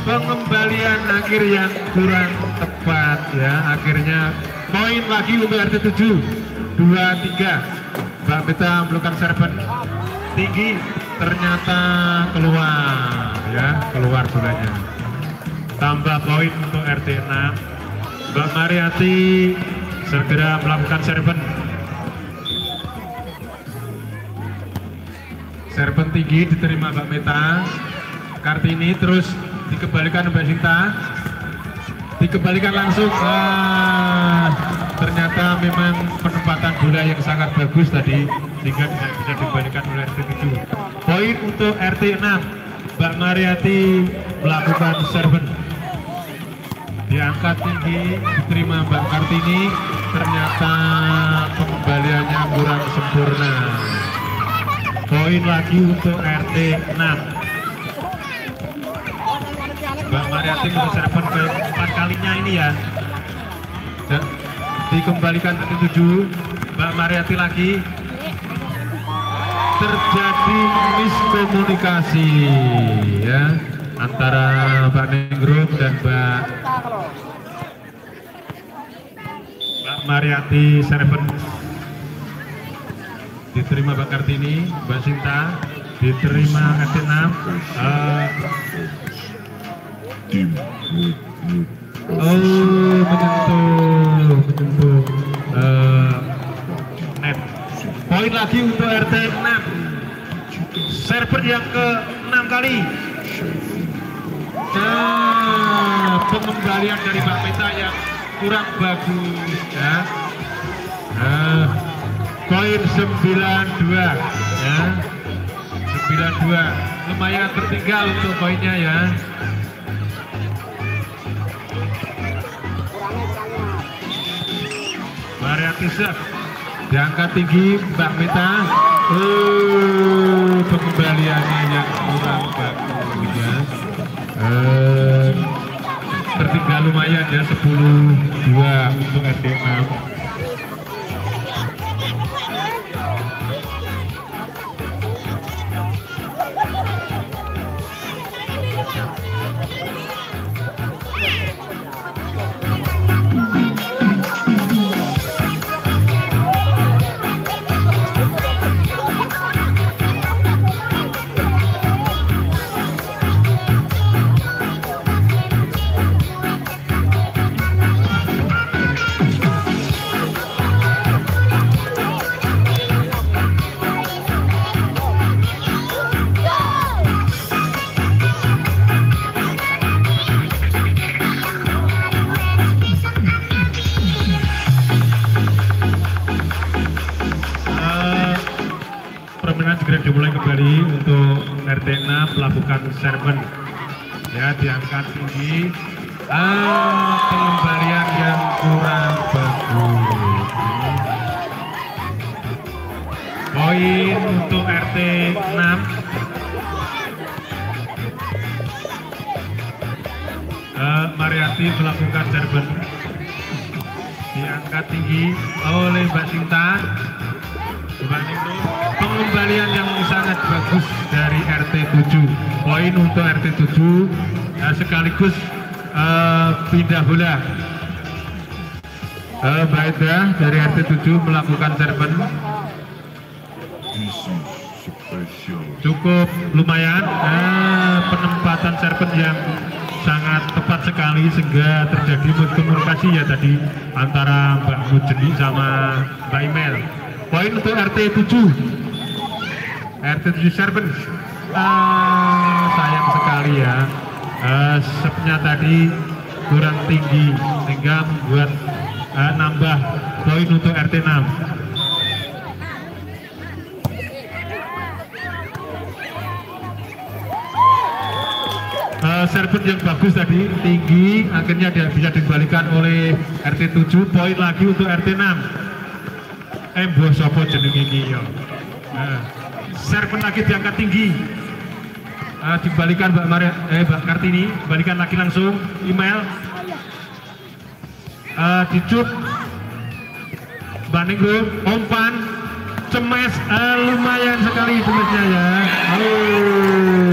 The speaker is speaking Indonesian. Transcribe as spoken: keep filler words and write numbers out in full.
pengembalian akhir yang kurang tepat ya, akhirnya poin lagi untuk R T tujuh. Dua tiga Mbak Meta melakukan serven tinggi, ternyata keluar ya, keluar bolanya. Tambah poin untuk R T enam. Mbak Mariati segera melakukan serven serven tinggi, diterima Mbak Meta. Kartini terus dikembalikan Mbak Sinta, dikembalikan langsung. Ah, ternyata memang penempatan bola yang sangat bagus tadi sehingga tidak bisa dikembalikan oleh R T tujuh. Poin untuk R T enam. Mbak Mariati melakukan serven, diangkat tinggi, diterima Mbak Kartini, ternyata pengembaliannya kurang sempurna. Poin lagi untuk R T enam. Mbak Mariati serven ke empat kalinya ini ya. Dan dikembalikan ke tujuh. Mbak Mariati lagi. Terjadi miskomunikasi ya antara Mbak Nenggrum dan Mbak Mbak Mariati serven. Diterima Mbak Kartini, Mbak Sinta, diterima R T enam. Uh, Oh, menyentuh, menyentuh uh, net. Poin lagi untuk R T enam. Server yang ke enam kali. Nah, pengembalian dari Mbak Meta yang kurang bagus ya. Nah, poin sembilan dua ya. sembilan dua. Lumayan tertinggal untuk poinnya ya. Mariati serve, diangkat tinggi Mbak Meta. Oh, pengembaliannya yang kurang bagus ya. Eh, tertinggal lumayan ya, sepuluh dua untuk R T enam. Segera dimulai kembali untuk R T enam melakukan serven ya, diangkat tinggi. Ah, pengembalian yang kurang bagus. Poin untuk R T enam. Uh, Mariati melakukan serven, diangkat tinggi oleh Mbak Sinta. Pengembalian yang sangat bagus dari R T tujuh. Poin untuk R T tujuh uh, sekaligus uh, pindah bola. Uh, Mbak Eda dari R T tujuh melakukan serven. Cukup lumayan. Uh, penempatan serven yang sangat tepat sekali sehingga terjadi komunikasi ya tadi antara Mbak Mujeni sama Mbak Imel. Poin untuk R T tujuh. R T tujuh serven. Ah, sayang sekali ya. Uh, Serve-nya tadi kurang tinggi sehingga membuat uh, nambah poin untuk R T enam. Uh, serven yang bagus tadi tinggi, akhirnya dia bisa dikembalikan oleh R T tujuh. Poin lagi untuk R T enam. Embo sopo jeneng iki ya. Nah, serven lagi diangkat tinggi. Uh, dikembalikan Mbak Maria, eh Mbak Kartini, balikan lagi langsung email. Uh, dicut Mbak Nenggrum, umpan cemes, uh, lumayan sekali cemesnya ya. Oh.